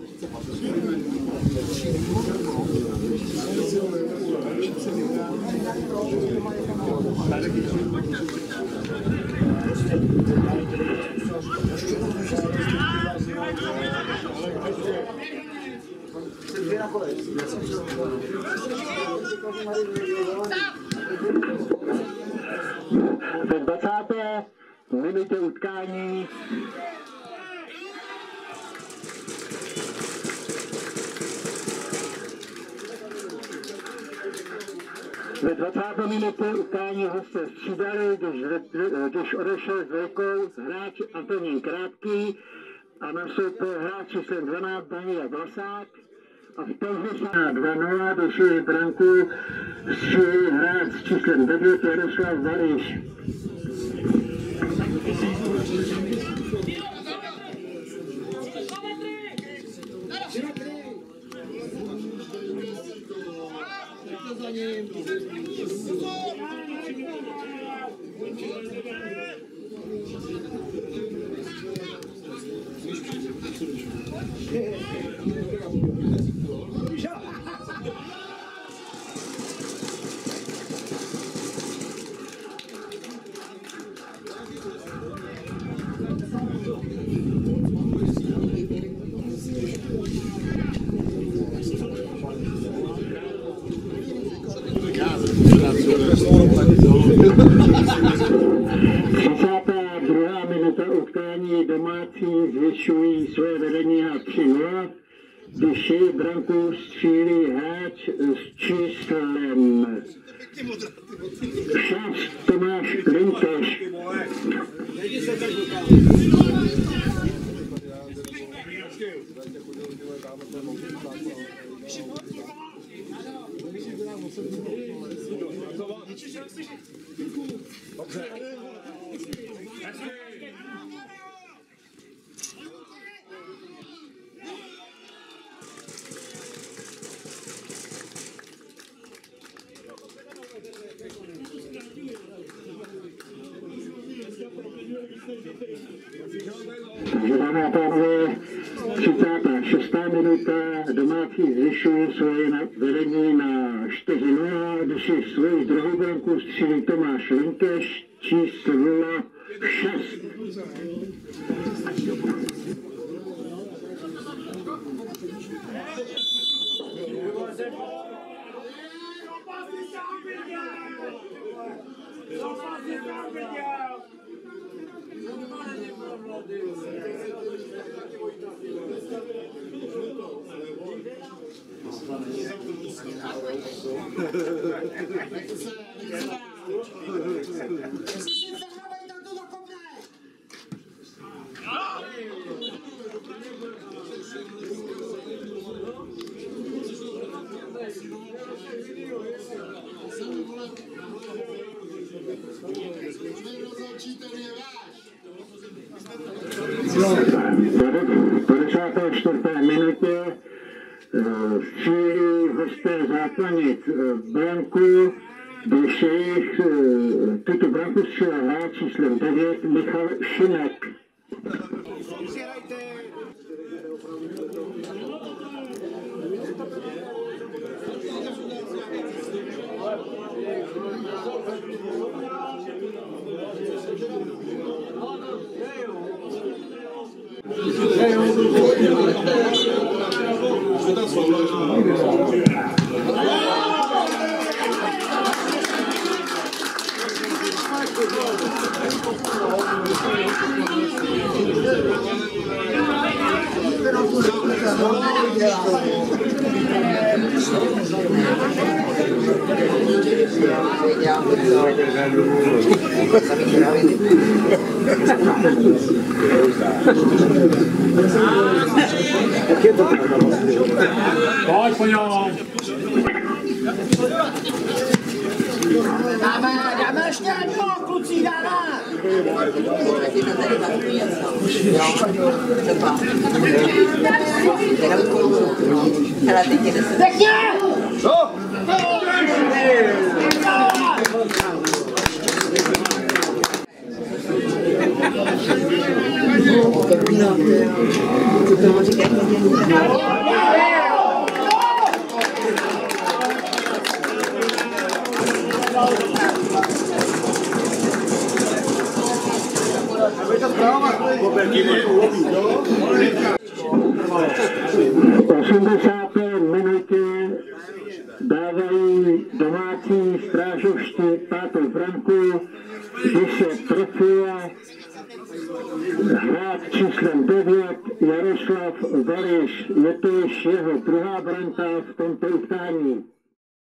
Ve 20. minutě utkání ve 20. minutě utkání hosté střídali, když odešel s velkou hráč Antonín Krátký a nastoupil hráč číslem 12 Daniel Vlasák. A v 52:0 došli branku střílí hráč s číslem 9 Jaroslav Baríš. Utkání domácí zvyšují své vedení na 3:0, když její branku střílí hráč s číslem 6 Tomáš Linkeš. Dámy a pánové, 36. minuta, domácí zvyšují svoje vedení na 4:0, když si svoji druhou branku střílí Tomáš Linkeš, číslo 6. V 54. minutě střílí hosté Záplanic branku, když jejich tuto branku střílí hráč číslem 9 Michal Šimek. Pojď po něm. Dáme ještě jedno, kluci, dáme! Pěkně! Co? No, V 80. minutě dávají domácí strážovští 5. branku, kdy se trefuje hráč číslem 9 Jaroslav Variš. Je to již jeho druhá branka v tomto utkání.